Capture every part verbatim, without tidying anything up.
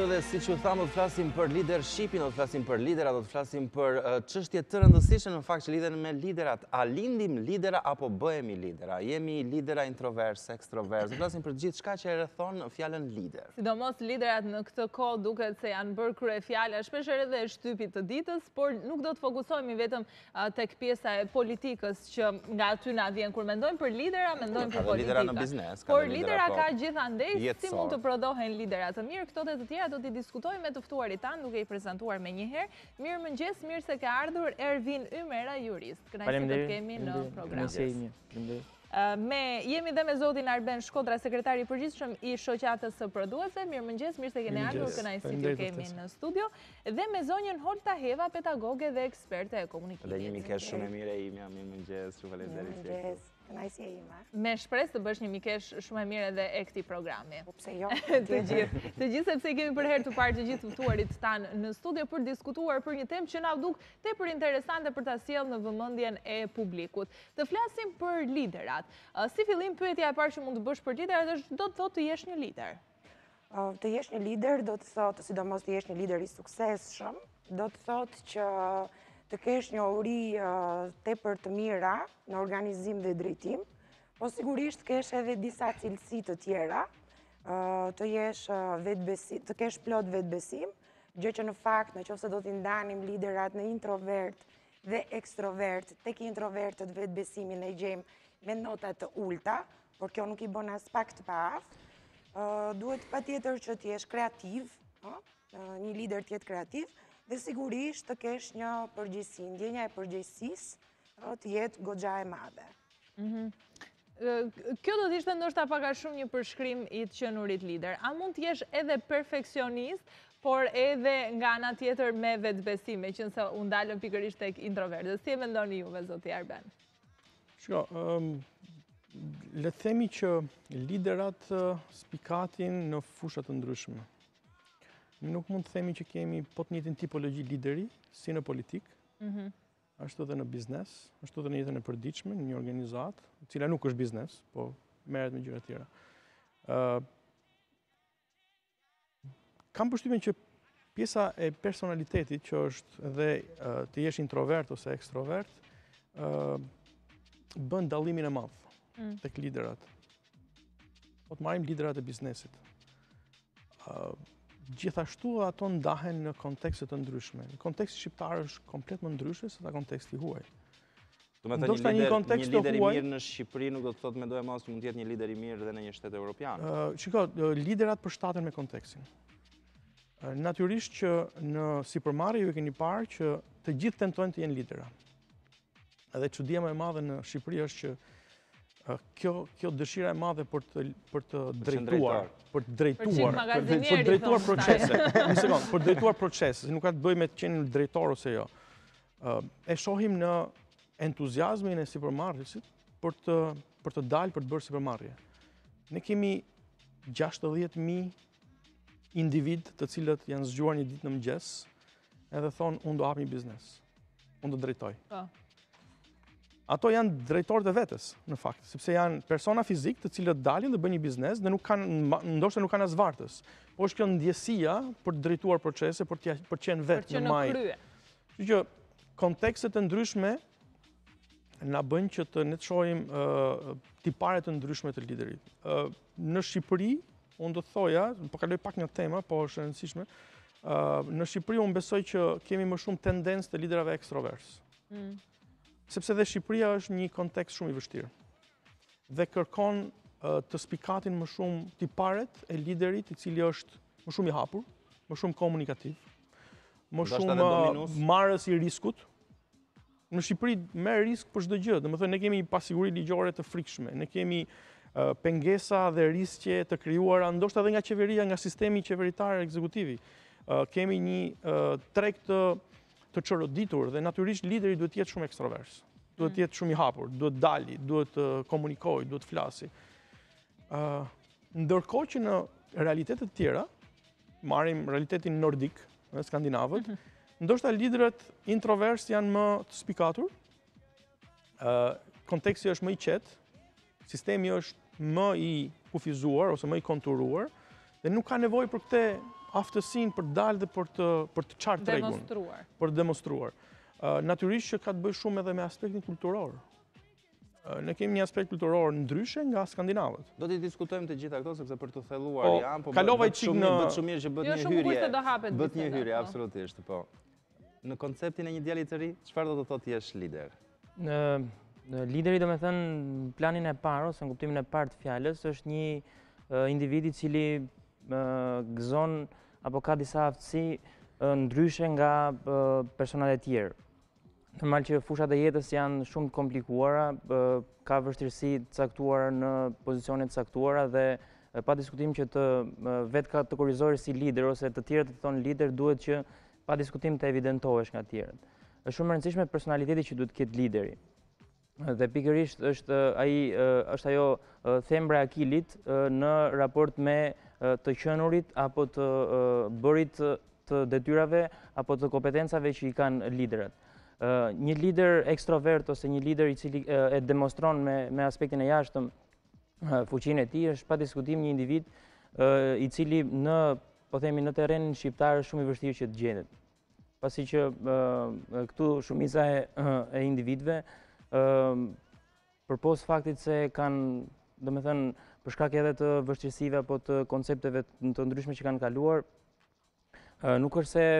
studio dhe si që thamë, do të flasim për leadershipin, do të flasim për lidera, do të flasim për çështje të rëndësishme në fakt që lidhen me liderat. A lindim lidera apo bëhemi lidera? Jemi lidera introvers, ekstrovers? Do të flasim për gjithë shka që e rrethon fjalën lider. Sidomos liderat në këtë kohë duket se janë bërë kryefjala shpeshherë edhe e shtypit të ditës, por nuk do të fokusohemi vetëm tek pjesa e politikës që nga aty na vjen kur mendojmë për lidera, mendojmë për politikë. Por lidera ka gjithandej si mund të prodhohen lidera të mirë. Këto dhe të tjera do t'i diskutojmë me të ftuarit tanë, duke i prezantuar me njëherë. Mirë mëngjes, mirë se ka ardhur Ervin Ymera, jurist. Kënaqësi të kemi në program. Me jemi dhe me zotin Arben Shkodra, sekretari i përgjithshëm i shoqatës së prodhuesve. Mirë mëngjes, mirë se keni ardhur, kënaqësi të kemi në studio. Dhe me zonjën Holta Heva, pedagoge dhe eksperte e komunikimit. Dhe një mikesh shumë e mirë e imja, mirë mëngjes, shumë faleminderit. Kënaqësi e ime. Me shpresë të bësh një mikesh shumë e mirë edhe e këtij programi. Po pse jo? Të gjithë, të gjithë sepse kemi për herë të parë të gjithë ftuarit tanë në studio për diskutuar për një temë që na duk tepër interesante për ta sjellë në vëmendjen e publikut. Të flasim për liderat. Si fillim, pyetja e parë që mund të bësh për liderat është do të thotë të jesh një lider. Të jesh një lider do të thotë, sidomos të jesh një lider i suksesshëm, do të thotë që të kesh një uri tepër të mira në organizim dhe drejtim, po sigurisht kesh edhe disa cilësi të tjera, të jesh vetbesim, të kesh plot vetbesim, gjë që në fakt nëse do t'i ndanim liderat në introvert dhe ekstrovert, tek introvertët vetbesimin e gjejmë me nota të ulta, por kjo nuk i bën as pak të paaftë. Duhet patjetër që të jesh kreativ, një lider të jetë kreativ, dhe sigurisht të kesh një përgjegjësi, ndjenja e përgjegjësisë të jetë goxha e madhe. Kjo do të ishte ndoshta pak a shumë një përshkrim i të qenurit lider. A mund të jesh edhe perfeksionist, por edhe nga ana tjetër me vetbesim, meqense u ndalëm pikërisht tek introvertët? Si e mendoni juve, zoti Arben? Shiko, le të themi që liderat spikatin në fusha të ndryshme. Nuk mund të themi që kemi po të njëjtin tipologji lideri, si në politik, ashtu dhe në biznes, ashtu dhe në jetën e përditshme, në një organizat, cila nuk është biznes, po merret me gjëra të tjera. Kam përshtypjen që pjesa e personalitetit, që është edhe të jesh introvert ose ekstrovert, bën dallimin e madh tek liderat. Po të marrim liderat e biznesit. Gjithashtu ato ndahen në kontekste të ndryshme. Në konteksti shqiptar është komplet më ndryshe se ta konteksti huaj. Do të thotë një lider i mirë në Shqipëri nuk do të thotë mendoj mos që mund të jetë një lider i mirë edhe në një shtet evropian. Shiko, liderat përshtaten me kontekstin. Natyrisht që në sipërmarrje ju e keni parë që të gjithë tentojnë të jenë lidera. Edhe çudia më e madhe në Shqipëri është që Kjo dëshira e madhe për të drejtuar, për të drejtuar, për të drejtuar procese, një sekond, për të drejtuar procese, se nuk ka të bëjë me të qenë drejtor ose jo. E shohim në entuziazmin e sipërmarrjesit për të për të dalë për të bërë sipërmarrje. Ne kemi gjashtëdhjetë mijë individ të cilët janë zgjuar një ditë në mëngjes edhe thonë unë do hap një biznes, unë do drejtoj. Ato janë drejtorët e vetes, në fakt, sepse janë persona fizik të cilët dalin dhe bëjnë një biznes dhe nuk kanë, ndoshta nuk kanë as vartës. Po është kjo ndjesia për të drejtuar procese, për të për të qenë vetë në maj. Kështu që kontekstet e ndryshme na bëjnë që të ne të shohim tipare të ndryshme të liderit. Në Shqipëri, unë do të thoja, po kaloj pak një temë, po është e rëndësishme. Në Shqipëri unë besoj që kemi më shumë tendencë të liderave ekstrovers. Sepse dhe Shqipëria është një kontekst shumë i vështirë. Dhe kërkon të spikatin më shumë tiparet e liderit i cili është më shumë i hapur, më shumë komunikativ, më shumë marrës i riskut. Në Shqipëri merr risk për çdo gjë, domethënë ne kemi pasiguri ligjore të frikshme, ne kemi pengesa dhe riskje të krijuara ndoshta edhe nga qeveria, nga sistemi qeveritar ekzekutivi. Kemi një treg të të çoroditur dhe natyrisht lideri duhet të jetë shumë ekstrovers. Duhet të jetë shumë i hapur, duhet dali, duhet të komunikojë, duhet të flasi. Ndërkohë që në realitetet të tjera, marrim realitetin nordik, në skandinavët, ndoshta liderët introvers janë më të spikatur, konteksti është më i qetë, sistemi është më i kufizuar ose më i konturuar dhe nuk ka nevojë për këtë aftësinë për dalë dhe për të, për të qartë tregun. Demonstruar. Për demonstruar. Uh, Natyrisht që ka të bëjë shumë edhe me aspektin kulturor. Uh, ne kemi një aspekt kulturor ndryshe nga skandinavët. Do t'i diskutojmë të gjitha këto, sepse për të thelluar Po, janë, po kalova bët i çik shumë në- bët shumë mirë që bët Jo, një shumë bukur hyrje. se do hapet Bët një biseda, hyrje, po. absolutisht, po. Në konceptin e një djali të ri, çfarë do të thotë jesh lider? Në, në lideri do me thënë në planin e parë, ose në kuptimin e parë të fjalës, është një uh, individ i cili uh, gëzon apo ka disa aftësi uh, ndryshe nga uh, personat e tjerë. Normal që fushat e jetës janë shumë të komplikuara, uh, ka vështirësi të caktuara në pozicione të caktuara dhe uh, pa diskutim që të uh, vetë kategorizori si lider ose të tjerët të thonë lider duhet që pa diskutim të evidentohesh nga tjerët. Është shumë e rëndësishme personaliteti që duhet të ketë lideri. Dhe pikërisht është ai është ajo thembra e akilit në raport me të qenurit apo të bërit të detyrave apo të kompetencave që i kanë liderët. Një lider ekstrovert ose një lider i cili e demonstron me, me aspektin e jashtëm fuqinë e tij është pa diskutim një individ i cili në, po themi, në terrenin shqiptar është shumë i vështirë që të gjendet. Pasi që këtu shumica e, e individëve përpos faktit se kanë, do me thënë, për shkak edhe të vështirësive apo të koncepteve të ndryshme që kanë kaluar, nuk është se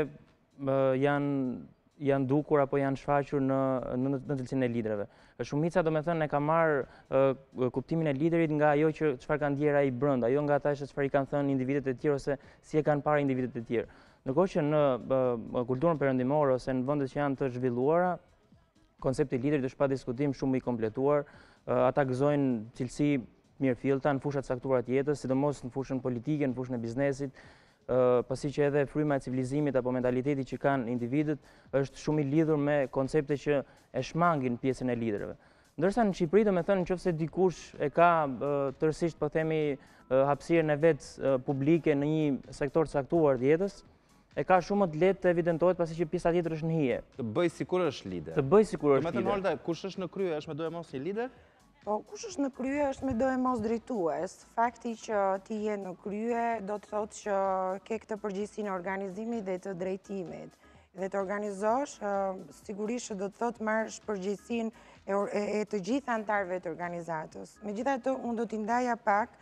janë janë dukur apo janë shfaqur në në në cilësinë e liderëve. Shumica, do me thënë, e ka marrë kuptimin e liderit nga ajo që çfarë kanë ndjerë ai brenda, jo nga ata që çfarë i kanë thënë individët e tjerë ose si e kanë parë individët e tjerë. Ndërkohë që në kulturën perëndimore ose në vendet që janë të zhvilluara, koncepti i liderit është pa diskutim shumë i kompletuar. Ata gëzojnë cilësi mirëfillta në fushat caktuara të jetës, sidomos në fushën politike, në fushën e biznesit, pasi që edhe fryma e civilizimit apo mentaliteti që kanë individët është shumë i lidhur me koncepte që e shmangin pjesën e liderëve. Ndërsa në Shqipëri, do me thënë, nëse dikush e ka tërësisht, po themi, hapësirën e vet publike në një sektor të caktuar të jetës, e ka shumë më të lehtë të evidentohet pasi që pjesa tjetër është në hije. Të bëj sikur është lider. Të bëj sikur është lider. Do me thënë, lider. Olta, kush është në krye, është me do e mos një lider? Po, kush është në krye është me do e mos drejtues. Fakti që ti je në krye do të thotë që ke këtë përgjegjësinë e organizimit dhe të drejtimit. Dhe të organizosh, sigurisht që do të thotë marrësh përgjegjësinë e të gjithë anëtarëve të organizatës. Megjithatë, unë do t'i ndaja pak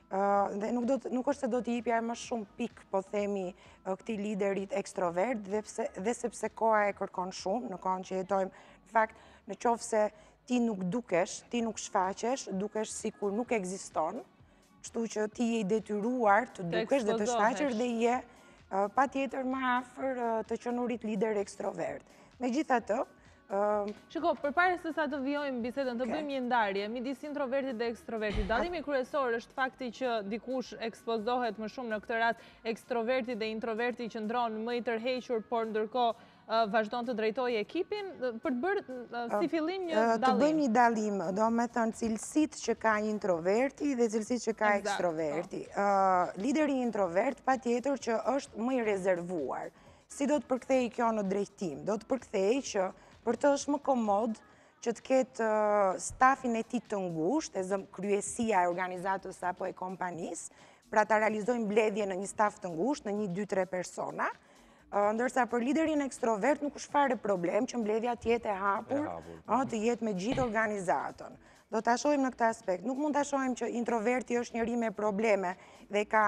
dhe nuk, do të, nuk është se do t'i jepja më shumë pik, po themi, këtij liderit ekstrovert, dhe, pse, dhe sepse koha e kërkon shumë, në kohën që jetojmë, në fakt, në qoftë se ti nuk dukesh, ti nuk shfaqesh, dukesh sikur nuk ekziston, kështu që ti je i detyruar të dukesh dhe të shfaqesh dhe je uh, pa tjetër më afër uh, të qenurit lider ekstrovert. Megjithatë, uh, Shiko, përpara se sa të vijojmë bisedën, të bëjmë një ndarje midis introvertit dhe ekstrovertit. Dallimi kryesor është fakti që dikush ekspozohet më shumë në këtë rast ekstroverti dhe introverti që ndron më i tërhequr, por ndërkohë vazhdon të drejtojë ekipin, për të bërë si fillim një dallim. Të bëjmë një dallim, do me thënë cilësitë që ka një introverti dhe cilësitë që ka ekstroverti. Lideri introvert pa tjetër që është më i rezervuar. Si do të përkthej kjo në drejtim? Do të përkthej që për të është më komod që të ketë stafin e tij të ngushtë, e zëm kryesia e organizatës apo e kompanisë, pra ta realizojnë mbledhje në një staf të ngushtë, në një dy tre persona. Ndërsa për liderin ekstrovert nuk është fare problem që mbledhja të jetë e hapur, të jetë me gjithë organizatën. Do ta shohim në këtë aspekt. Nuk mund ta shohim që introverti është njëri me probleme dhe ka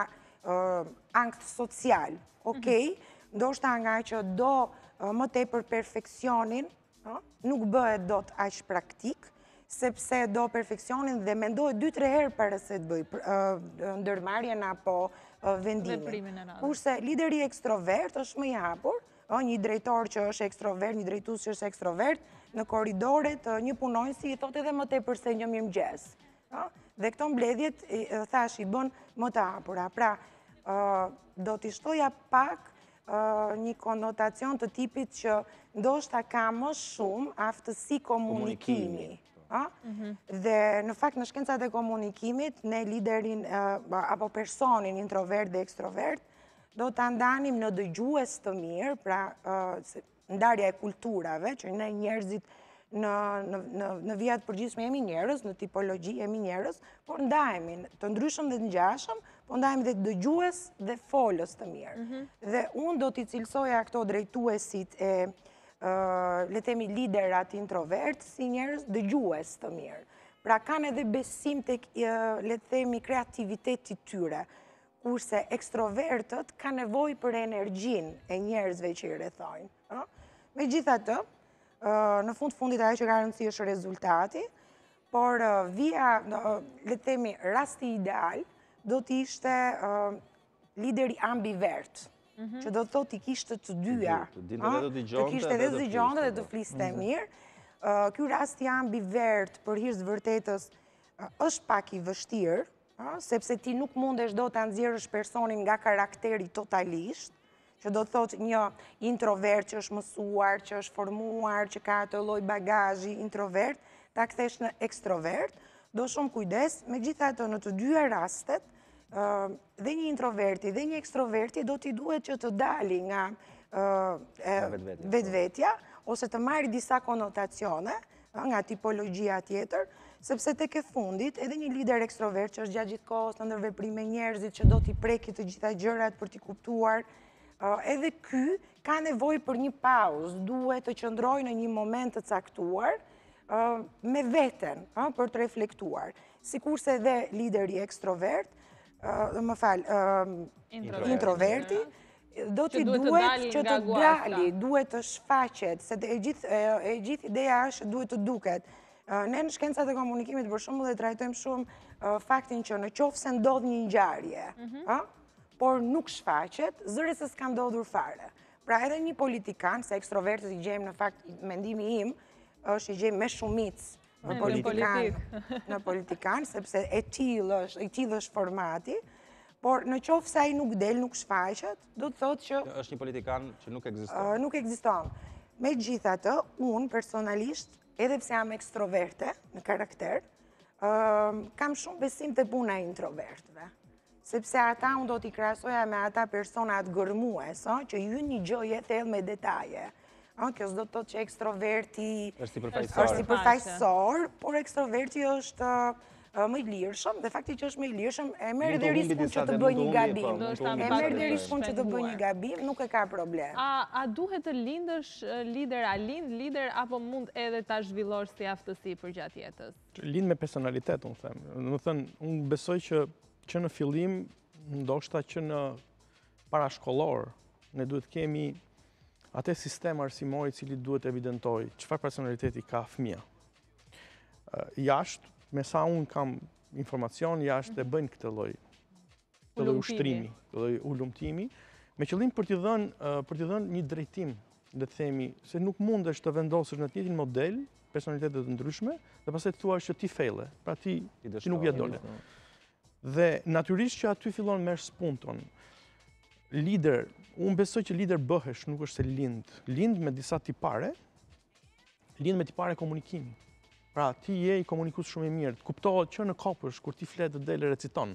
ankt social. Okej, ndoshta nga që do më tepër perfeksionin, nuk bëhet dot aq praktik, sepse do perfeksionin dhe mendohet dy tre herë para se të bëj ndërmarrjen apo vendimin. Kurse lideri ekstrovert është më i hapur, një drejtor që është ekstrovert, një drejtues që është ekstrovert, në korridoret një punonjësi i thotë edhe më tepër se një mirëmëngjes. Dhe këto mbledhjet, thash, i bën më të hapura. Pra, do t'i shtoja pak një konotacion të tipit që ndoshta ka më shumë aftësi komunikimi. Dhe në fakt në shkencat e komunikimit, ne liderin apo personin introvert dhe ekstrovert, do të ndanim në dëgjues të mirë, pra ndarja e kulturave, që ne njerëzit në, në, në, në vijat përgjithshme jemi njerëz, në tipologji jemi njerëz, por ndajemi të ndryshëm dhe të ngjashëm, po ndajemi dhe dëgjues dhe folës të mirë. Mm -hmm. Dhe unë do t'i cilësoja këto drejtuesit e uh, le themi liderat introvert si njerëz dëgjues të mirë. Pra kanë edhe besim tek uh, le themi kreativiteti tyre. Kurse ekstrovertët ka nevojë për energjinë e njerëzve që i rrethojnë. Megjithatë, në fund fundit ajo që ka rëndësi është rezultati, por via, le të themi, rasti ideal do të ishte lideri ambivert, që do të thotë i kishte të dyja, të kishte edhe të dëgjonte dhe të fliste mirë. Ky rasti ambivert për hir të vërtetës është pak i vështirë, sepse ti nuk mundesh do të nxjerrësh personin nga karakteri totalisht, që do të thotë një introvert që është mësuar, që është formuar, që ka atë lloj bagazhi introvert, ta kthesh në ekstrovert, do shumë kujdes, megjithatë në të dyja rastet, dhe një introverti dhe një ekstroverti do t'i duhet që të dali nga vetvetja, ose të marrë disa konotacione nga tipologjia tjetër, sepse tek e fundit edhe një lider ekstrovert që është gjatë gjithë kohës në ndërveprim me njerëzit që do t'i preki të gjitha gjërat për t'i kuptuar, edhe ky ka nevojë për një pauzë, duhet të qëndrojë në një moment të caktuar me veten për të reflektuar. Sikurse edhe lideri ekstrovert, më fal, introverti, do t'i duhet që të dali, duhet të shfaqet, se e gjithë ideja është duhet të duket. Ne në shkencat e komunikimit për shembull e trajtojmë shumë faktin që në qoftë se ndodh një ngjarje, por nuk shfaqet, zëre se s'ka ndodhur fare. Pra edhe një politikan, se ekstrovertët i gjejmë në fakt, mendimi im, është i gjejmë me shumicë në politikan, sepse e tillë është formati, por në qoftë se ai nuk del, nuk shfaqet, do të thotë që... është një politikan që nuk ekziston. Nuk ekziston. Megjithatë, unë personalisht, edhe pse jam ekstroverte në karakter, kam shumë besim te puna e introvertëve. Sepse ata unë do t'i krahasoja me ata personat gërmues, që ju një gjë thellë me detaje. Kjo s'do të thotë që ekstroverti është si përfaqësor, por ekstroverti është më i lirshëm, dhe fakti që është më i lirshëm e merr edhe riskun që të bëjë një gabim. E merr edhe riskun që të bëjë një gabim, nuk e ka problem. A duhet të lindësh lider, a lind lider, apo mund edhe ta zhvillosh si aftësi për gjatë jetës? Lind me personalitet, unë them. Do të thënë, unë besoj që që në fillim, ndoshta që në parashkollor, ne duhet kemi atë sistem arsimor i cili duhet evidentoj çfarë personaliteti ka fëmia. Jashtë, me sa unë kam informacion, jashtë e bëjnë këtë lloj këtë lloj ushtrimi, këtë lloj ulumtimi, me qëllim për t'i dhënë për t'i dhënë një drejtim, le të themi, se nuk mundesh të vendosësh në të njëjtin model personalitete të ndryshme, dhe pastaj të thuash që ti felle, pra ti ti nuk ja dole. Dhe natyrisht që aty fillon merr spunton. Lider, unë besoj që lider bëhesh, nuk është se lind. Lind me disa tipare, lind me tipare komunikimi. Pra, ti je i komunikues shumë i mirë, kuptohet që në kopësh, kur ti flet dhe del reciton.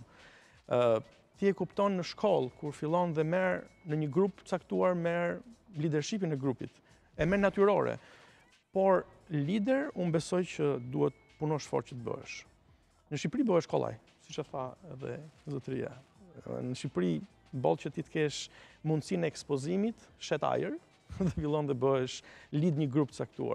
Ti e kupton në shkollë, kur fillon dhe merr në një grup caktuar, merr leadershipin e grupit. E merr natyrore. Por lider, unë besoj që duhet punosh fort që të bëhesh. Në Shqipëri bëhesh kollaj, siç e tha edhe zotëria. Në Shqipëri boll që ti të kesh mundësinë e ekspozimit, shet ajër, dhe fillon dhe bëhesh lid një grup caktuar.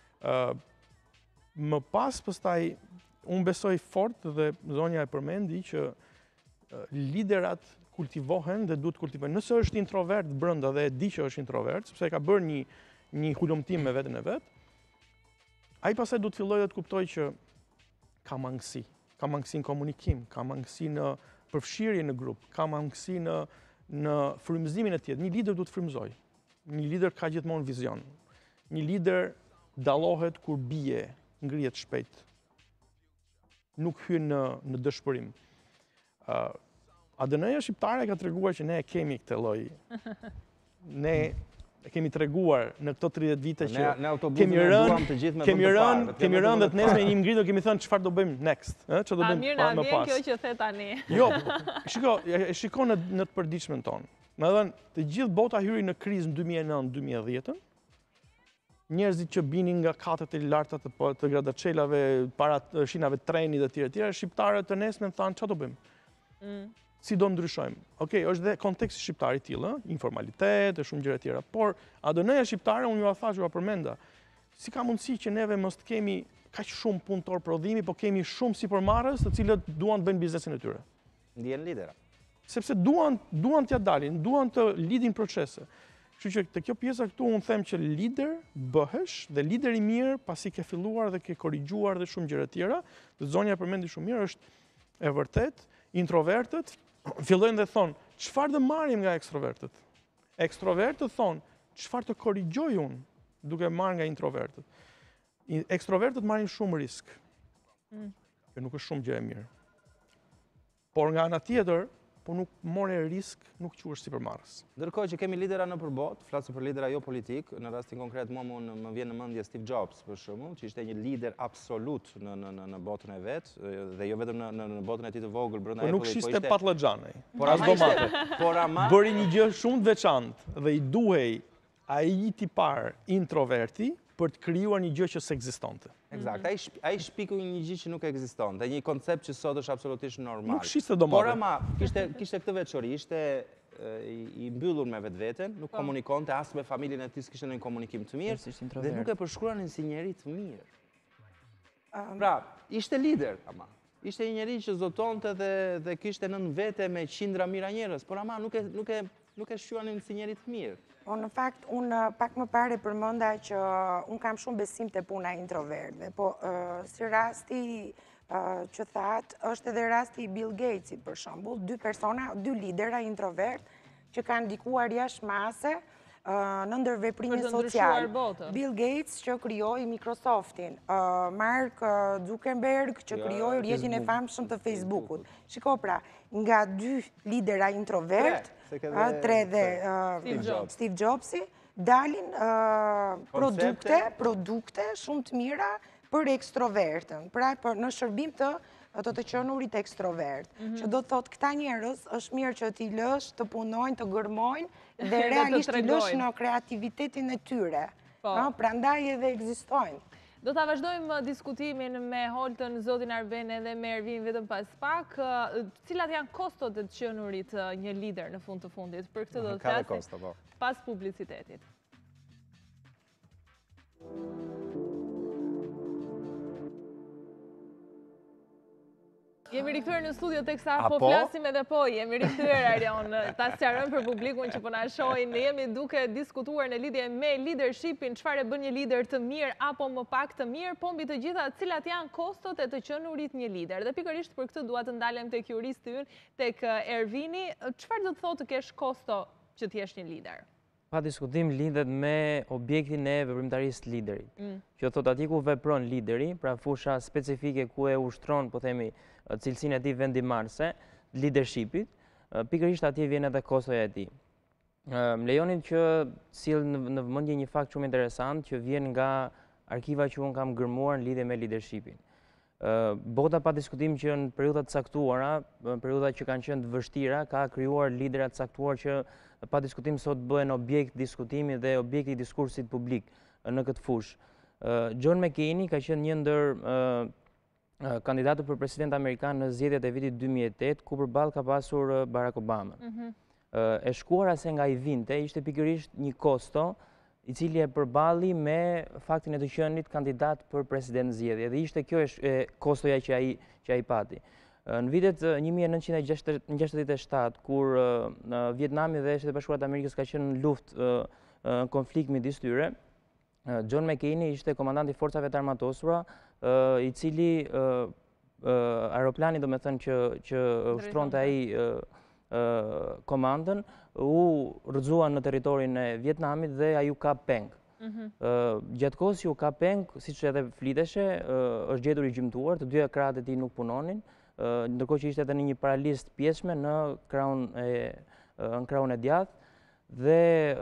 Më pas, pastaj, unë besoj fort dhe zonja e përmendi që liderat kultivohen dhe duhet kultivohen. Nëse është introvert brenda dhe e di që është introvert, sepse ka bërë një një hulumtim me veten e vet, ai pastaj duhet fillojë të kuptojë që ka mangësi, ka mangësi në komunikim, ka mangësi në përfshirje në grup, ka mangësi në në frymëzimin e tjetër. Një lider duhet frymëzoj. Një lider ka gjithmonë vizion. Një lider dallohet kur bie, ngrihet shpejt. Nuk hyn në në dëshpërim. Uh, A D N-ja shqiptare ka treguar që ne e kemi këtë lloj. Ne e kemi treguar në këto tridhjetë vite që kemi rënë, kemi rënë, kemi rënë dhe të nesër jemi ngritur, kemi thënë çfarë do bëjmë next, ë, çfarë do bëjmë më pas. Mirë, kjo që the tani. Jo, shiko, e shiko në në të përditshmën tonë. Me thënë, të gjithë bota hyri në krizë në dy mijë e nëntë dy mijë e dhjetë, njerëzit që binin nga katët e larta të, të grattacielave, para shinave treni dhe tjera tjera, shqiptarët të nesmen thanë çfarë do bëjmë? Mm. Si do ndryshojmë? Okej, okay, është dhe konteksti shqiptar i tillë, informalitet e shumë gjëra tjera, por A D N-ja shqiptare unë ju a thash, ju a përmenda, si ka mundësi që neve mos të kemi kaq shumë punëtor prodhimi, po kemi shumë sipërmarrës të cilët duan të bëjnë biznesin e tyre. Ndjen lidera. Sepse duan duan t'ja dalin, duan të lidhin procese. Kështu që te kjo pjesa këtu unë them që lider bëhesh dhe lider i mirë pasi ke filluar dhe ke korrigjuar dhe shumë gjëra tjera, dhe zonja e përmendi shumë mirë është e vërtet, introvertët fillojnë dhe thonë, çfarë do marrim nga ekstrovertët? Ekstrovertët thonë, çfarë të korrigjoj unë duke marrë nga introvertët? Ekstrovertët marrin shumë risk. Mm. Që nuk është shumë gjë e mirë. Por nga ana tjetër, po nuk more risk, nuk quhesh sipërmarrës. Ndërkohë që kemi lidera në përbot, flasim për lidera jo politik, në rastin konkret mua më, më vjen në mendje Steve Jobs për shembull, që ishte një lider absolut në në në, në botën e vet, dhe jo vetëm në në, në botën e tij të vogël brenda Po Apple-it, nuk shiste po ishte patllaxhanej. Por as ama domate. ishte, por ama Bëri një gjë shumë të veçantë dhe i duhej ai i tipar introverti për të krijuar një gjë që s'ekzistonte. Eksakt, ai shp- ai shpikoi një gjë që nuk ekzistonte, një koncept që sot është absolutisht normal. Nuk shiste domate. Por ama kishte kishte këtë veçori, ishte e, i, i mbyllur me vetveten, nuk komunikonte as me familjen e tij, s'kishte ndonjë komunikim të mirë Ishte dhe introvert. nuk e përshkruanin si njeri të mirë. Um, Pra, ishte lider, ama. Ishte një njeri që zotonte dhe dhe kishte nën vete me qindra mira njerëz, por ama nuk e nuk e nuk e shquanin si njeri të mirë. Po në fakt, unë pak më pare përmenda që unë kam shumë besim të puna introvertve, po uh, si rasti uh, që thatë, është edhe rasti i Bill Gatesit, për shembull, dy persona, dy lidera introvert që kanë ndikuar jashtë mase uh, në ndërveprimin Për të social. ndryshuar botën. Bill Gates që krijoi Microsoftin, uh, Mark uh, Zuckerberg që Ja, krijoi rrjetin e Facebook. famshëm të Facebookut. Shiko pra, nga dy lidera introvert, Tre, se ke uh, dhe- tre dhe tre. uh, Steve Jobs. Steve Jobsi, dalin uh, produkte, produkte shumë të mira për ekstrovertën, pra për në shërbim të të të qenurit ekstrovert, që do të thotë këta njerëz është mirë që t'i lësh të punojnë, të gërmojnë dhe Dhe të realisht t'i lësh tregojnë. në kreativitetin e tyre. Po. Ha, prandaj edhe ekzistojnë. Do ta vazhdojmë diskutimin me Holtën, zotin Arben edhe me Ervin vetëm pas pak. ë, Cilat janë kostot e të qenurit ë, një lider në fund të fundit? Për këtë do të Ka dhe flasim kosta, po. pas publicitetit. Jemi rikthyer në studio teksa po Apo? flasim edhe po, jemi rikthyer Arion, ta sqarojmë për publikun që po na shohin, ne jemi duke diskutuar në lidhje me leadershipin, çfarë e bën një lider të mirë apo më pak të mirë, po mbi të gjitha cilat janë kostot e të qenurit një lider. Dhe pikërisht për këtë dua të ndalem tek juristi ynë, tek Ervini, çfarë do të thotë të kesh kosto që të jesh një lider? Pa diskutim lidhet me objektin e veprimtarisë të liderit. Mm. Që thot atje ku vepron lideri, pra fusha specifike ku e ushtron, po themi, cilësinë e tij vendimarrëse, leadershipit, pikërisht atje vjen edhe kostoja e tij. Më lejoni që sill në, në vëmendje një fakt shumë interesant që vjen nga arkiva që unë kam gërmuar në lidhje me leadershipin. Bota pa diskutim që në periudha të caktuara, në periudha që kanë qenë të vështira, ka krijuar lidera të caktuar që pa diskutim sot bëhen objekt diskutimi dhe objekti i diskursit publik në këtë fushë. John McCain ka qenë një ndër kandidatët për president amerikan në zgjedhjet e vitit dy mijë e tetë, ku përballë ka pasur Barack Obama. Mhm. E shkuara se nga i vinte ishte pikërisht një kosto i cili e përballi me faktin e të qenit kandidat për president zgjedhje. Dhe ishte kjo e kostoja që ai që ai pati. Në vitet një mijë e nëntëqind e gjashtëdhjetë e shtatë, kur Vietnami dhe Shtetet e Bashkuara të Amerikës ka qenë në luftë në konflikt midis tyre, John McCain ishte komandanti i forcave të armatosura, i cili aeroplani do me thënë që, që ushtronte ai komandën, u rrëzua në territorin e Vietnamit dhe ai u kap peng. Gjatë kohës që u kap peng, siç edhe fliteshe, është gjetur i gjymtuar, të dyja krahët e tij nuk punonin, ndërkohë që ishte edhe në një paralizë të pjesshme në krahun e në krahun e djathtë dhe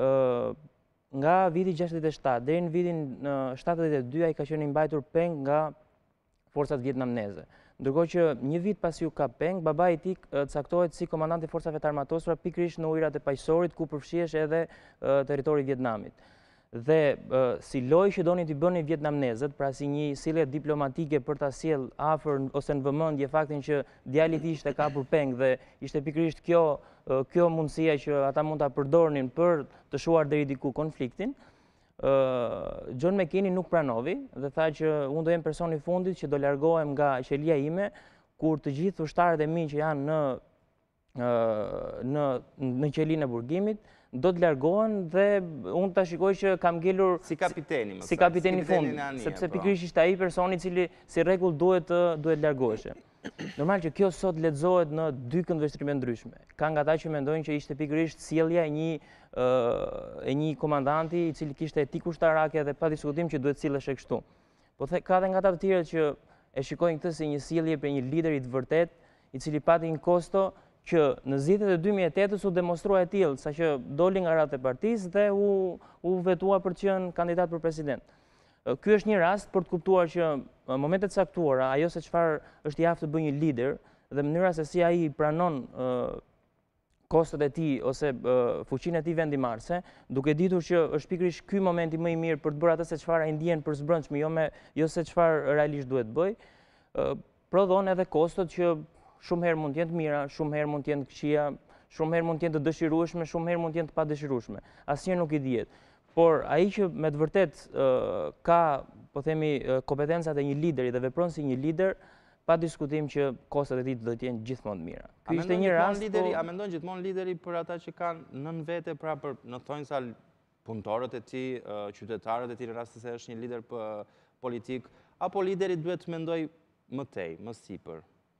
nga viti gjashtëdhjetë e shtatë deri në vitin shtatëdhjetë e dy ai ka qenë i mbajtur peng nga forcat vietnameze. Ndërkohë që një vit pasi u kap peng, babai i tij caktohet si komandant i forcave të armatosura pikërisht në ujërat e Paqësorit, ku përfshihesh edhe territori i Vietnamit. dhe si lojë që doni t'i bëni vietnamezët, pra si një sjellje diplomatike për ta sjell afër ose në vëmendje faktin që djalit ishte kapur peng dhe ishte pikërisht kjo kjo mundësia që ata mund ta përdornin për të shuar deri diku konfliktin. John McCain nuk pranovi dhe tha që unë do jem personi i fundit që do largohem nga qelia ime kur të gjithë ushtarët e mi që janë në në në qelinë e burgimit do të largohen dhe unë ta shikoj që kam ngelur si kapiteni, si kapiteni i fundit, sepse pikërisht ishte ai personi i cili si rregull duhet duhet largoheshe. Normal që kjo sot lexohet në dy këndvështrime ndryshme. Ka nga ata që mendojnë që ishte pikërisht sjellja e një e një komandanti i cili kishte etikë ushtarake dhe pa diskutim që duhet sillesh kështu. Po ka edhe nga ata të tjerë që e shikojnë këtë si një sjellje për një lider i të vërtet, i cili pati një kosto që në zgjedhjet e dy mijë e tetë u demonstrua e tillë, saqë doli nga rahat e partisë dhe u u vetua për të qenë kandidat për president. Ky është një rast për të kuptuar që në momentet e caktuara, ajo se çfarë është i aftë të bëjë një lider dhe mënyra se si ai pranon kostot e tij ose fuqinë e tij vendimarrëse, duke ditur që është pikërisht ky momenti më i mirë për të bërë atë se çfarë ai ndjen për sbrëndshme, jo me jo se çfarë realisht duhet bëj, prodhon edhe kostot që shumë herë mund të jenë të mira, shumë herë mund të jenë të këqija, shumë herë mund të jenë të dëshirueshme, shumë herë mund të jenë të padëshirueshme. Asnjëherë nuk i dihet. Por ai që me të vërtet ka, po themi, kompetencat e një lideri dhe vepron si një lider, pa diskutim që kostat e tij do të jenë gjithmonë të mira. Ky ishte një rast. A mendon gjithmonë lideri për ata që kanë nën vete, pra për në thonjsa punëtorët e tij, qytetarët e tij në rast se është një lider politik, apo lideri duhet të mendoj më tej, më sipër?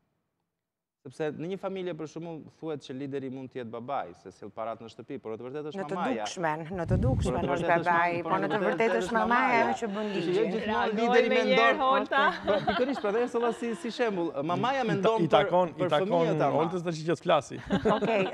Sepse në një familje për shembull thuhet që lideri mund të jetë babai, se sjell parat në shtëpi, por në të vërtetë është mamaja. Në të dukshmen, në të dukshmen është babai, por në të vërtetë është mamaja ajo që bën ligjin. Lideri mendon. Pikërisht, prandaj solla si si shembull, mamaja mendon për për fëmijët e tij. Oltës tash që të flasi. Okej,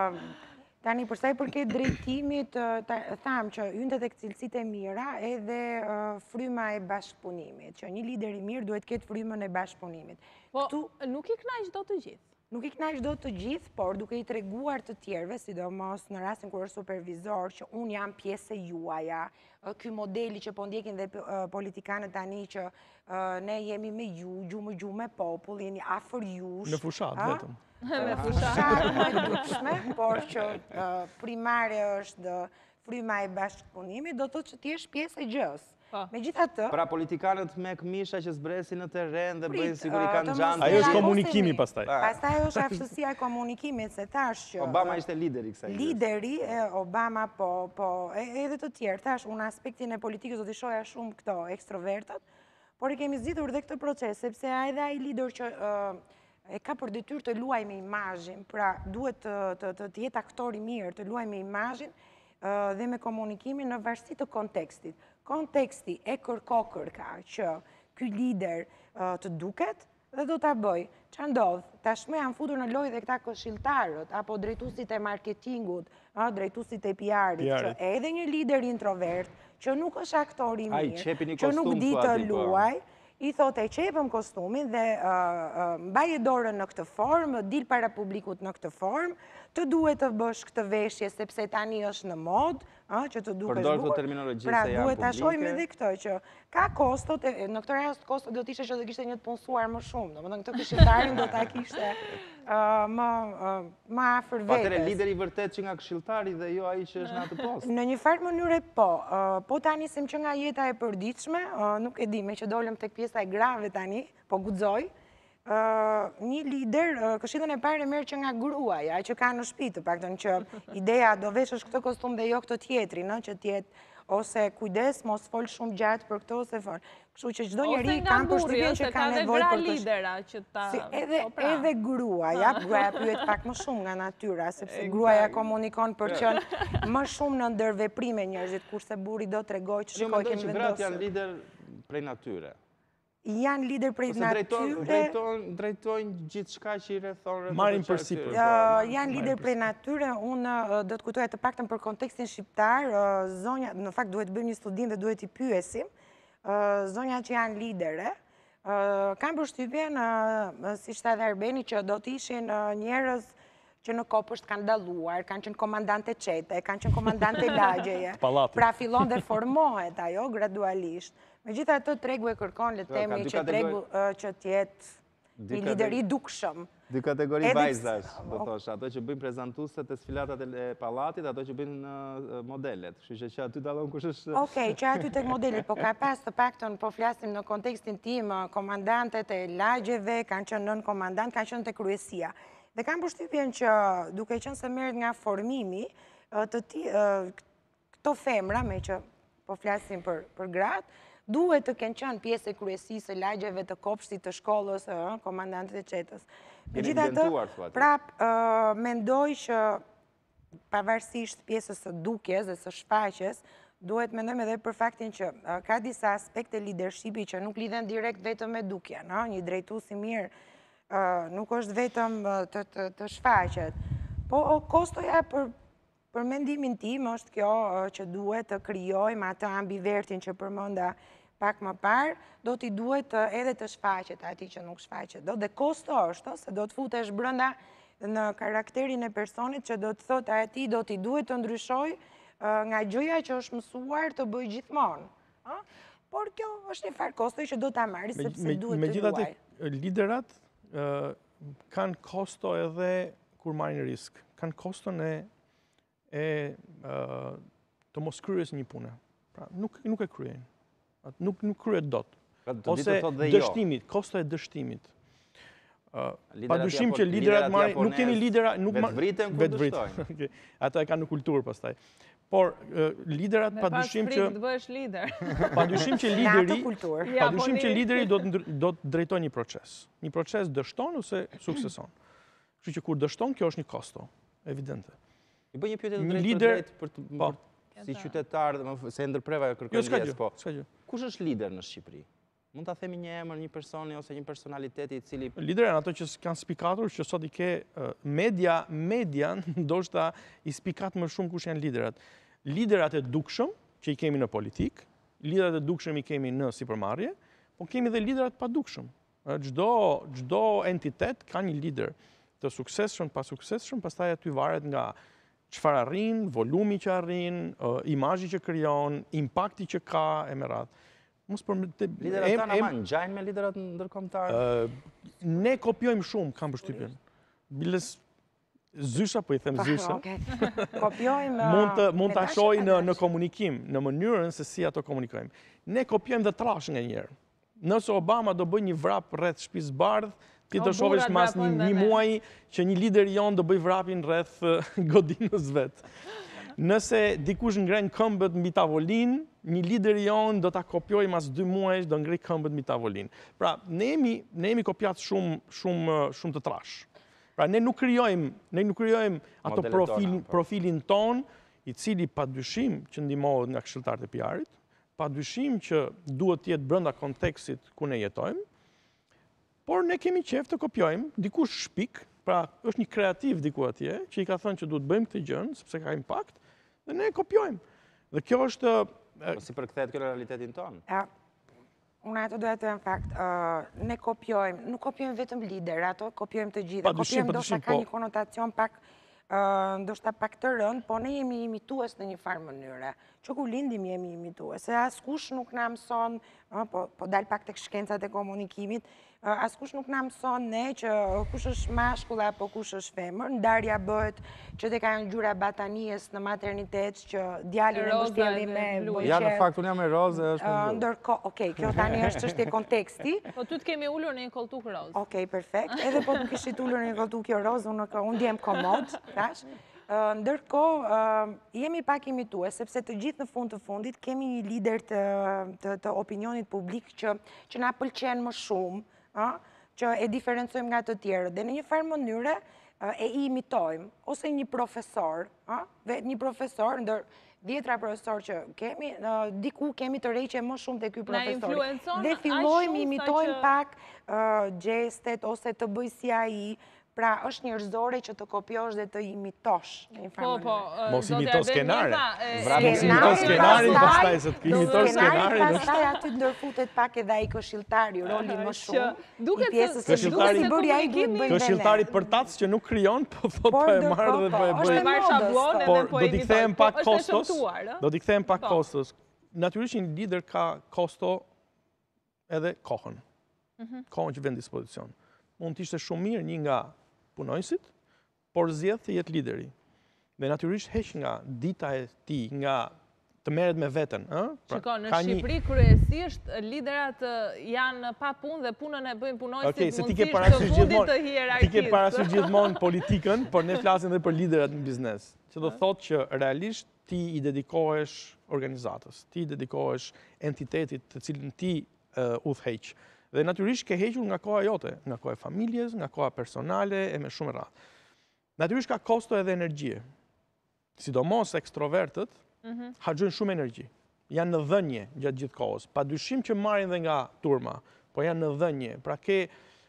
tani për sa i përket drejtimit, tham që hynte tek cilësitë e mira edhe fryma e bashkëpunimit, që një lider i mirë duhet të ketë frymën e bashkëpunimit. Po, nuk i kënaq do të gjithë. Nuk i kënaq do të gjithë, por duke i treguar të tjerëve, sidomos në rastin kur është supervizor, që unë jam pjesë e juaja, ky modeli që po ndjekin dhe politikanët tani që ne jemi me ju, gjumë gjumë me popull, jeni afër jush. Në fushat vetëm. Me fushat më e dukshme, por që primare është fryma e bashkëpunimit, do të thotë që ti je pjesë e gjës. Megjithatë, pra politikanët me këmisha që zbresin në terren dhe bëjnë siguri kanë xhantë. Ajo është komunikimi pastaj. Pastaj është aftësia e komunikimit, se thash që Obama ishte lideri i kësaj. Lideri e Obama po, po, edhe të tjerë, thash, unë aspektin e politikës do t'i shoja shumë këto ekstrovertët, por e kemi zgjidhur dhe këtë proces, sepse edhe ai lider që e ka për detyrë të luajë me imazhin, pra duhet të të jetë aktor i mirë, të luajë me imazhin dhe me komunikimin në varësi të kontekstit. Konteksti e kërko-kërka që ky lider të duket dhe do t'a bëj. Qa ndodh? Tashmë janë futur në lojë dhe këta këshilltarët, apo drejtuesit e marketingut, drejtuesit e P R-it, që edhe një lider introvert, që nuk është aktor i mirë, që nuk di të luaj, i thotë e qepëm kostumin dhe mbaje dorën në këtë formë, dil para publikut në këtë formë, të duhet të bësh këtë veshje sepse tani është në mod, që të duhet bukur. Pra duhet të shojmë edhe këtë që ka kostot, në këtë rast kostot do t'ishe që do kishte një të punësuar më shumë, në më në këtë këshilltarin do t'a kishte më afër vetes. Patere lideri vërtet që nga këshilltari dhe jo ai që është në atë post. Në një farë mënyre po, po tani sim që nga jeta e përditshme, nuk e di me që dolëm tek pjesa e grave tani, po guxoj, një lider, këshillën e parë e merr që nga gruaja, që ka në shtëpi, të paktën që ideja do veshësh këtë kostum dhe jo këtë tjetrin, që t'jetë ose kujdes, mos fol shumë gjatë për këto ose fol. Kështu që çdo njeri ka përshtypjen që ka nevojë për lidera që ta. Edhe edhe gruaja, gruaja pyet pak më shumë nga natyra, sepse gruaja komunikon për qenë më shumë në ndërveprime njerëzit, kurse burri do t'rregojë që shikoj kemi vendosur. Gratë janë lider prej natyre. Janë lider prej natyre. Drejtojnë gjithë shka që i rrethon. Marin për sipër. Janë lider prej natyre. Unë do të kujtoja të paktën për kontekstin shqiptar. Zonja, në fakt duhet bëjmë një studim dhe duhet i pyesim. Zonja që janë lidere, kam përshtypjen, si shtë edhe Arbeni, që do të ishin njerëz që në kopësht kanë dalluar, kanë qenë komandante qete, kanë qenë komandante lagjeje. Pra fillon dhe formohet ajo gradualisht. Me gjitha të tregu e kërkon le temi që tregu që tjetë një lider i dukshëm. Dy kategori vajzash, do thosh, ato që bëjnë prezantuset e sfilatat e pallatit, ato që bëjnë modelet. Kështu që aty dallon kush është... Okej, që aty tek modelet, po ka pas të paktën, po flasim në kontekstin tim, komandantet e lagjeve kanë qenë nën komandant, kanë qenë te kryesia. Dhe kam përshtypjen që duke qenë se merret nga formimi, këto femra, me që po flasim për gratë, duhet të kenë qenë pjesë e kryesisë e lagjeve të kopshtit të shkollës, komandantët e qetës. Megjithatë, prap mendoj që pavarësisht pjesës së dukjes dhe së shfaqjes, duhet mendojmë edhe për faktin që ka disa aspekte leadershipi që nuk lidhen direkt vetëm me dukjen, një drejtues i mirë nuk është vetëm të shfaqet. Po kostoja për mendimin tim është kjo që duhet të krijojmë atë ambivertin që përmenda pak më parë, do t'i duhet edhe të shfaqet ati që nuk shfaqet. Dhe kosto është, se do t'futesh brënda në karakterin e personit që do të thot ati do t'i duhet të ndryshoj nga gjëja që është mësuar të bëj gjithmonë. Por kjo është një farë kostoj që do t'a marri sepse duhet të duaj. Me gjithate, liderat kanë kosto edhe kur marrin risk. Kanë koston e të mos kryes një pune. Pra, nuk e kryen. Nuk kryet dot. Ose dështimit, kosto e dështimit. Pa dyshim që liderat marrin, nuk kemi lidera... Vetë vritën ku dështojnë. Ata e kanë në kulturë pastaj. Por liderat pa dyshim që... Me pas frikë të bësh lider. Pa dyshim që lideri... Pa dyshim që lideri do të drejtoj një proces. Një proces dështon ose sukseson. Kështu që kur dështon, kjo është një kosto. Evidente. I bëj një pyetje të drejtë për të... Si qytetar, se ndërpreva kërkoj ndjes, po. Kush është lider në Shqipëri? Mund ta themi një emër, një personi ose një personaliteti i cili... Lider janë ato që kanë spikatur, që sot i ke media, media ndoshta i spikat më shumë kush janë liderat. Liderat e dukshëm, që i kemi në politik, liderat e dukshëm i kemi në sipërmarrje, po kemi dhe liderat pa dukshëm. Çdo entitet ka një lider të suksesshëm, pa suksesshëm, pastaj aty varet nga çfarë arrin, volumi që arrin, imazhi që krijon, impakti që ka e me radhë. Liderat tanë ama ngjajnë me liderat ndërkombëtar? Ne kopjojmë shumë, kam përshtypjen. Biles zysha, po i them zysha. Kopjojmë... Mund ta shohim në komunikim, në mënyrën se si ato komunikojmë. Ne kopjojmë dhe trash nga njerë. Nëse Obama do bëj një vrap rreth shtëpisë bardh, ti do shohësh mas një muaj që një lider jon do bëj vrapin rreth godinës vet. Nëse dikush ngren këmbët mbi tavolinë, një lider jon do ta kopjoj mas dy muajsh do ngrej këmbët mbi tavolinë. Pra, ne jemi ne jemi kopjat shumë shumë shumë të trash. Pra ne nuk krijojmë, ne nuk krijojmë ato profilin profilin ton, i cili padyshim që ndihmohet nga këshilltarët e P R-it, padyshim që duhet të jetë brenda kontekstit ku ne jetojmë. Por ne kemi qef të kopjojmë, dikush shpik, pra është një kreativ diku atje, që i ka thënë që duhet bëjmë këtë gjën, sepse ka impakt, dhe ne kopjojmë. Dhe kjo është... Po si përkthehet kjo në realitetin tonë? Unë ato doja të në fakt, ne kopjojmë, nuk kopjojmë vetëm lider, ato kopjojmë të gjitha. Kopjojmë ndoshta ka një konotacion pak, ndoshta pak të rënd, po ne jemi imitues në një farë mënyre. Që ku lindim jemi imitues, se askush nuk na mëson, po dal pak tek shkencat e komunikimit, askush nuk na mëson ne që kush është mashkull apo kush është femër, ndarja bëhet që te ka ngjyra batanies në maternitet që djalin e mbështjelli me bujqe. Ja, në fakt unë jam me rozë, është me blu. Ndërkohë, okay, kjo tani është çështje konteksti. Po ty të kemi ulur në një koltuk rozë. Okej, perfekt. Edhe po të kishit ulur në një koltuk rozë, unë unë ndjem komod, thash. Ndërkohë, jemi pak imitues, sepse të gjithë në fund të fundit kemi një lider të opinionit publik që na pëlqen më shumë, që e diferencojmë nga të tjerë, dhe në një farë mënyre e imitojmë, ose një profesor, një profesor, ndër dhjetra profesor që kemi, diku kemi të rejqe më shumë të ky profesor. Dhe fillojmë imitojmë pak gjestet, ose të bëjësia i, Pra, është njerëzore që të kopjosh dhe të imitosh. Po, po, mos imito skenare. Mos imito skenarin, pastaj se të imitosh skenarin. Pastaj aty ndërfutet pak edhe ai këshilltari, roli më shumë. Duket i pjesës së Këshilltari- duket se bëri ai duhet bëjë Këshilltari përtac që nuk krijon, po thot po e marr dhe po e është bëj. e marr shablon edhe Por po do t'i kthehem pak është e kostos. shëmtuar, ë? Do t'i kthehem pak Po. kostos. Natyrisht një lider ka kosto edhe kohën. Kohën që vend dispozicion. Mund të ishte shumë mirë një nga punojësit, por zgjedh të jetë lideri. Dhe natyrisht heq nga dita e tij, nga të merret me veten, ë? Pra, Shiko, në ka një- Shqipëri kryesisht liderat ë, janë pa punë dhe punën e bëjnë punojësit Okej, se ti ke mundësisht të parasysh fundit gjithmonë, të ti ke hierarkisë. parasysh gjithmonë politikën, por ne flasim edhe për liderat në biznes. Që do thotë që realisht ti i dedikohesh organizatës, ti i dedikohesh entitetit të cilin ti uh, udhëheq. Dhe natyrisht ke hequr nga koha jote, nga koha e familjes, nga koha personale e me shumë radhë. Natyrisht ka kosto edhe energjie. Sidomos ekstrovertët harxojnë shumë energji. Janë në dhënje gjatë gjithë kohës. Pa dyshim që marrin dhe nga turma, po janë në dhënje. Pra ke,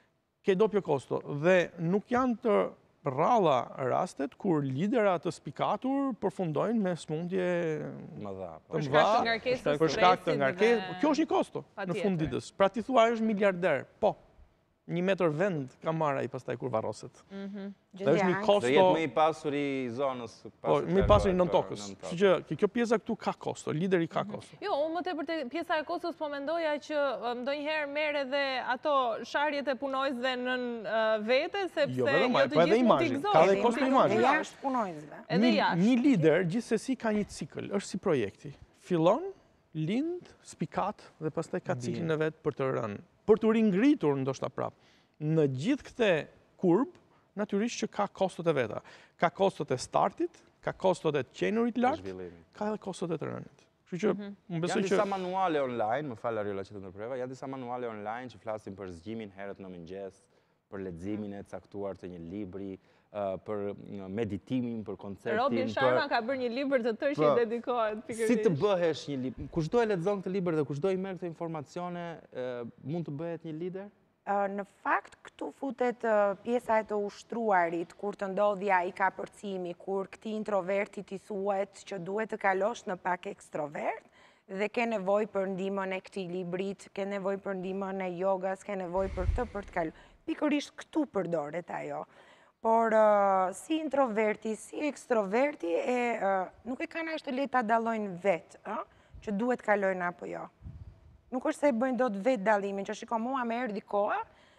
ke doppio kosto. Dhe nuk janë të rralla rastet kur lidera të spikatur përfundojnë me smundje Më dha. të Për shkak të mëdha, ngarkesës për shkak të stresit ngarkesë. dhe- Kjo është një kosto në Patjetër. fund ditës. Pra ti thua është miliarder. Po. Një metër vend ka marrë ai pastaj kur varroset. Dhe është një Gjendja kosto. Do jetë më i pasur i zonës. Po, më pasur i nën tokës. nën Kështu që kjo- kjo pjesa këtu ka kosto, lideri ka kosto. Jo, unë më tepër te pjesa e kostos po mendoja që ë, ndonjëherë merr edhe ato sharjet e punojësve nën ë, vete, sepse Jo, vetëm jo ai, të po edhe gjithë mund t'i imazhi. gëzojnë. Ka dhe Edhe kosto imazhi. imazhi. Dhe jashtë punojësve. Edhe Një, jashtë. një lider gjithsesi ka një cikël, është si projekti. Fillon, lind, spikat dhe pastaj ka ciklin e vet për të rënë. Për të ringritur ndoshta prap. Në gjithë këtë kurb, natyrisht që ka kostot e veta. Ka kostot e startit, ka kostot e qenurit lart, zhvillimit. ka edhe kostot e të rënit. Kështu që unë besoj Janë që disa manuale online, më falë Ariola që të ndërpreva, janë disa manuale online që flasin për zgjimin herët në mëngjes, për leximin e caktuar të një libri, ë, për ë, meditimin, për koncertin, Robin Sharma ka bërë një libër të tërë që i Po. dedikohet pikërisht. si të bëhesh një liber. Kushdo e lexon këtë libër dhe kushdo i merr këtë informacione, ë, mund të bëhet një lider? Ë, Në fakt, këtu futet ë, pjesa e të ushtruarit, kur të ndodhja i ka përcimi, kur këti introvertit i thuhet që duhet të kalosh në pak ekstrovert, dhe ke nevoj për ndihmën e këtij librit, ke nevoj për ndihmën e jogas, ke nevoj për këtë për të kalu. Pikërisht këtu përdoret ajo. Por ë, si introverti, si ekstroverti, e, ë, nuk e kanë ashtë të lehtë ta dallojnë vetë, ë, që duhet kalojnë apo jo. Nuk është se e bëjnë do të vetë dallimin, që shiko mua me erdhi koha,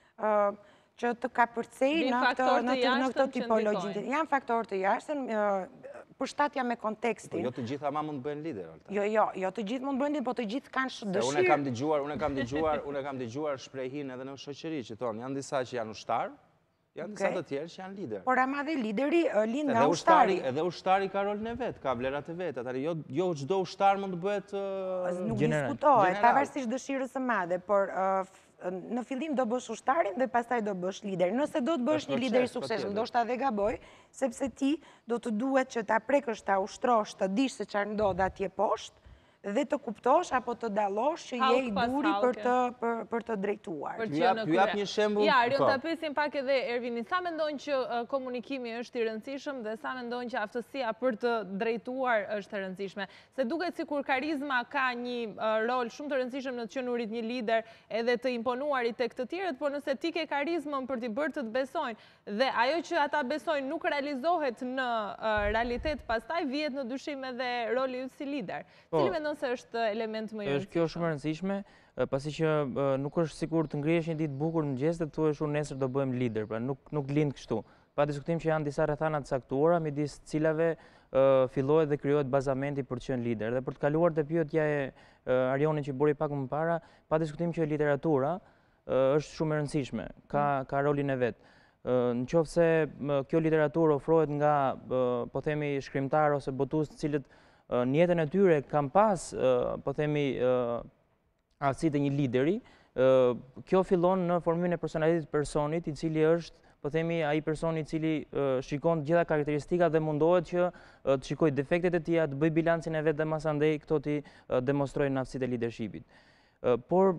ë, që të ka përcej Vin në këtë, faktorë të në këtë, në jashtëm këtë që tipologji. ndikojnë. Janë faktorë të jashtëm, ë, përshtatja me Po kontekstin. jo të gjitha ma mund të bëhen lider, Olta. Jo, jo, jo të gjithë mund bëndin, po të gjithë kanë sh- Se unë e dëshirë. kam dëgjuar, unë e kam dëgjuar, unë e kam dëgjuar shprehin edhe në shoqëri që thonë, janë disa që janë ushtar, janë disa Okej. të tjerë që janë lider. Por ama dhe lideri ë, lind nga Edhe ushtari, ushtari. edhe ushtari ka rolin e vet, ka vlerat e veta. Tani jo jo çdo ushtar mund të bëhet ë, Nuk General. diskutohet, General. pavarësisht dëshirës së madhe, por ë, f- në fillim do bësh ushtarin dhe pastaj do bësh lider. Nëse do të bësh Është një lider i proces, suksesshëm, patjetër. ndoshta dhe gaboj, sepse ti do të duhet që ta prekësh, ta ushtrosh, të dish se çfarë ndodh atje poshtë dhe të kuptosh apo të dallosh që je Halk i pas duri për halke. të për, për të drejtuar. Për Ju që jap- në ju jap krye. një shembull, Ja, Arion, po. ta pyesim pak edhe Ervinin. Sa mendojnë që ë, komunikimi është i rëndësishëm dhe sa mendojnë që aftësia për të drejtuar është e rëndësishme? Se duket sikur karizma ka një ë, rol shumë të rëndësishëm në të qenurit një lider edhe të imponuarit tek të tjerët, por nëse ti ke karizmën për t'i bërë të të besojnë dhe ajo që ata besojnë nuk realizohet në ë, realitet, pastaj vihet në dyshim edhe roli yt si lider. Po. Cili mendon se është element më i Është kjo shumë e rëndësishme, e, pasi që e, nuk është sikur të ngrihesh një ditë bukur në mëngjes dhe të thuash unë nesër do bëhem lider, pra nuk nuk lind kështu. Pa diskutim që janë disa rrethana të caktuara midis të cilave e, fillohet dhe krijohet bazamenti për të qenë lider. Dhe për të kaluar te pyetja e e, Arionit që buri pak më parë, pa diskutim që literatura e, është shumë e rëndësishme, ka ka rolin e vet. Në qoftë se m, kjo literaturë ofrohet nga e, po themi shkrimtar ose botues të cilët e, në jetën e tyre kanë pas e, po themi e, aftësitë e një lideri, e, kjo fillon në formimin e personalitetit të personit, i cili është po themi ai personi i cili e, shikon të gjitha karakteristikat dhe mundohet që e, të shikojë defektet e tija, të bëjë bilancin e vet dhe masandej këto ti e, demonstrojnë në aftësitë e leadershipit. E, por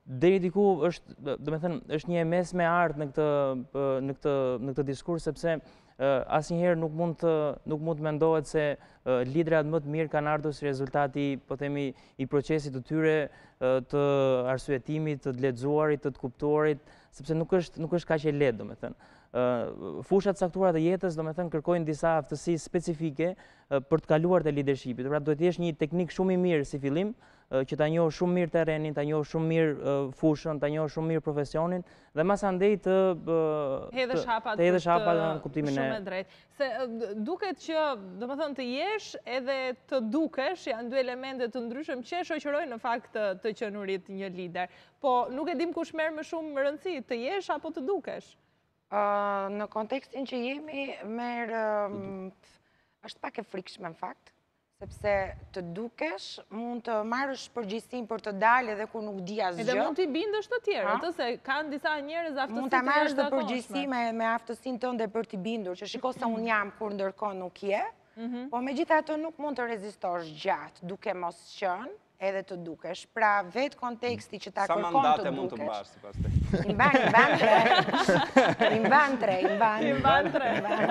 deri diku është, do me thënë, është një mesme art në këtë, në këtë, në këtë diskurs, sepse asnjëherë nuk mund të nuk mund të mendohet se liderat më të mirë kanë ardhur si rezultati, po themi, i procesit të tyre të arsyetimit, të lexuarit, të të kuptuarit, sepse nuk është nuk është kaq e lehtë, domethënë. Fushat caktuara të jetës, domethënë, kërkojnë disa aftësi specifike për të kaluar te leadershipit. Pra duhet të jesh një teknik shumë i mirë si fillim, që ta njohë shumë mirë terrenin, ta njohë shumë mirë fushën, ta njohë shumë mirë profesionin, dhe mas andej të hedhësh hapat të hedhësh hapat në kuptimin e shumë e drejtë. Se duket që, domethënë, të jesh edhe të dukesh janë dy elemente të ndryshëm që shoqërojnë në fakt të qenurit një lider. Po nuk e dim kush merr më shumë rëndësi, të jesh apo të dukesh? Në kontekstin që jemi, merr është pak e frikshme në fakt. Sepse të dukesh, mund të marrësh përgjegjësinë për të dalë edhe kur nuk di asgjë. Edhe mund t'i bindësh të tjerët, se kanë disa njerëz aftësi të mund ta marrësh të jashtëzakonshme. përgjegjësi me aftësinë tënde për t'i bindur, që shiko se unë jam kur ndërkohë nuk je, po megjithatë nuk mund të rezistosh gjatë, duke mos qenë edhe të dukesh. Pra vetë konteksti që ta kërkon të dukesh. Sa mandate mund të mbash sipas teje? I mban, i mban tre. I mban tre, i mban. I mban tre.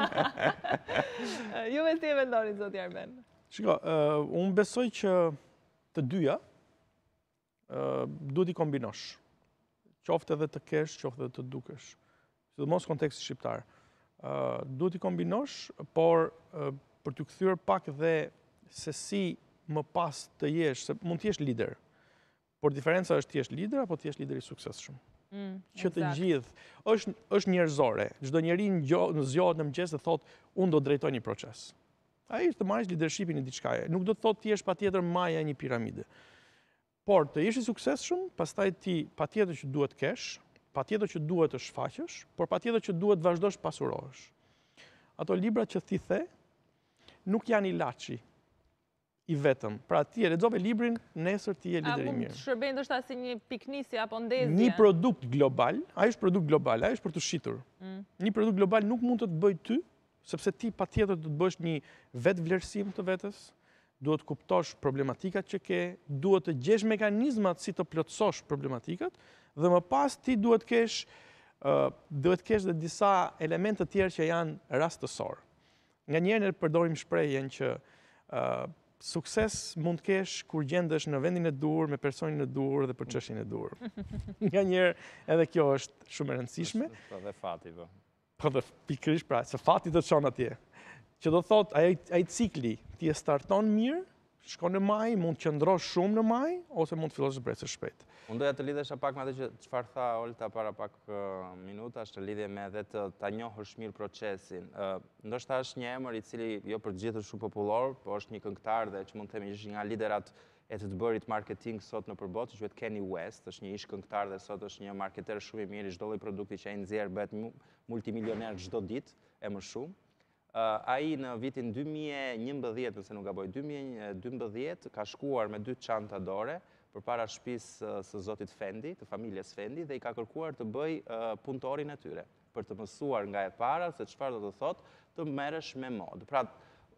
Juve si e mendoni, zoti Arben? Shiko, unë besoj që të dyja duhet i kombinosh. Qoftë edhe të kesh, qoftë edhe të dukesh. Sidomos konteksti shqiptar. Duhet i kombinosh, por për t'u kthyer pak dhe se si më pas të jesh, se mund t'jesh lider. Por diferenca është t'jesh lider apo t'jesh lider i suksesshëm. Që të gjithë, është njerëzore. Çdo njeri zgjohet në mëngjes dhe thotë, unë do drejtoj një proces. Ai është të marrësh leadershipin e diçkaje. Nuk do të thotë ti jesh patjetër maja e një piramide. Por të jesh i suksesshëm, pastaj ti patjetër që duhet kesh, patjetër që duhet të shfaqesh, por patjetër që duhet vazhdosh pasurohesh. Ato libra që ti the, nuk janë ilaçi i vetëm. Pra ti e lexove librin, nesër ti je lider i A mirë. mund të shërbejë ndoshta si një piknisje apo ndezje? Një produkt global, ai është produkt global, ai është për të shitur. Një produkt global nuk mund të të bëjë ty, sepse ti pa tjetër du të bësh një vetë vlerësim të vetës, duhet kuptosh problematikat që ke, duhet të gjesh mekanizmat si të plotësosh problematikat, dhe më pas ti duhet kesh, duhet kesh dhe disa elemente të tjerë që janë rastësor. Nga njerë në përdorim shprehjen që sukses mund kesh kur gjendesh në vendin e dur, me personin e dur dhe për çështjen e dur. Nga njerë edhe kjo është shumë e rëndësishme. Dhe fati, po. Po dhe pikërisht pra, se fati të çon atje. Që do thot, ai cikli ti e starton mirë, shkon në maj, mund të qëndrosh shumë në maj, ose mund të fillosh të brecësh shpejt. Unë doja të lidhesha pak me atë që çfarë tha Olta para pak minutash, të lidhje me edhe të ta njohësh mirë procesin. Ndoshta është një emër i cili jo për të gjithë është shumë popullor, po është një këngëtar dhe që mund të themi është nga liderat e të të bërit marketing sot në përbot, që vetë Kanye West, është një ish këngëtar dhe sot është një marketer shumë i mirë, çdo lloj produkti që ai nxjerr bëhet multimilioner çdo ditë e më shumë. Ai në vitin dy mijë e njëmbëdhjetë, nëse nuk gaboj, dy mijë e dymbëdhjetë, ka shkuar me dy çanta dore përpara shtëpisë së zotit Fendi, të familjes Fendi, dhe i ka kërkuar të bëj punëtorin e tyre, për të mësuar nga e para se çfarë do të thotë të merresh me modë. Pra,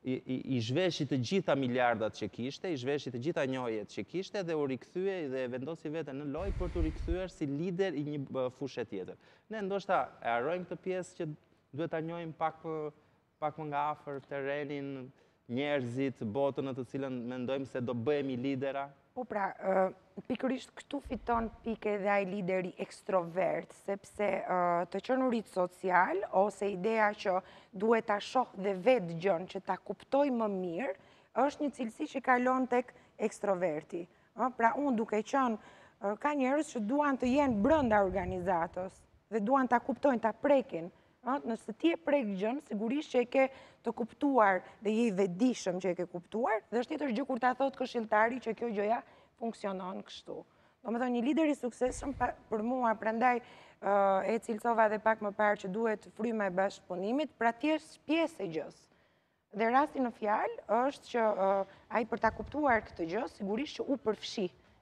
i zhveshi të gjitha miliardat që kishte, i zhveshi të gjitha njohjet që kishte dhe u rikthye dhe vendosi veten në lojë për të rikthyer si lider i një fushe tjetër. Ne ndoshta e harrojmë këtë pjesë që duhet ta njohim pak më pak më nga afër terrenin, njerëzit, botën në të cilën mendojmë se do bëhemi lidera. Po pra, pikërisht këtu fiton pike dhe ai lideri ekstrovert, sepse të qenurit social, ose ideja që duhet ta shoh dhe vetë gjën që ta kuptoj më mirë, është një cilësi që kalon tek ekstroverti. Pra unë duke qenë, ka njerëz që duan të jenë brenda organizatës dhe duan ta kuptojnë, ta prekin. Nëse ti e prek gjën, sigurisht që e ke të kuptuar dhe je i vetëdijshëm që e ke kuptuar, dhe është tjetër gjë kur ta thotë këshilltari që kjo gjëja funksionon kështu. Domethënë një lider i suksesshëm për mua, prandaj e cilësova edhe pak më parë që duhet fryma e bashkëpunimit, pra ti je pjesë e gjës. Dhe rasti në fjalë është që ai për ta kuptuar këtë gjë, sigurisht që u përfshi,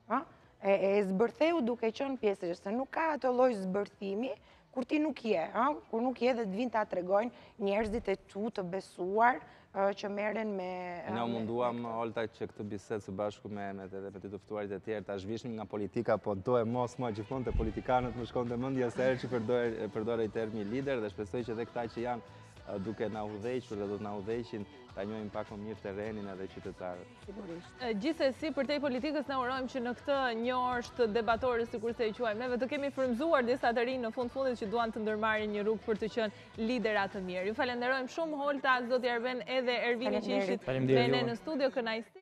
e zbërtheu duke qenë pjesë e gjës, se nuk ka ato lloj zbërthimi kur ti nuk je, kur nuk je dhe të vinë ta tregojnë njerëzit e tu të besuar, që merren me... Ne u munduam, Olta, që këtë bisedë së bashku me edhe me të të ftuarit e tjerë, ta zhvishnim nga politika, po do e mos më gjithmonë të politikanët më shkon të mendja se herë që përdorej termi lider dhe shpresoj që edhe këta që janë duke na udhëhequr dhe do të na udhëheqin ta njohim pak më mirë terrenin edhe qytetarët. Sigurisht. Gjithsesi, përtej politikës ne urojmë që në këtë një orë të debatore, sikur se i quajmë neve, të kemi frymzuar disa të rinj në fund fundit që duan të ndërmarrin një rrugë për të qenë lidera të mirë. Ju falenderojmë shumë Holta, zoti Arben edhe Ervini që ishit me ne në studio. Kënaqësi.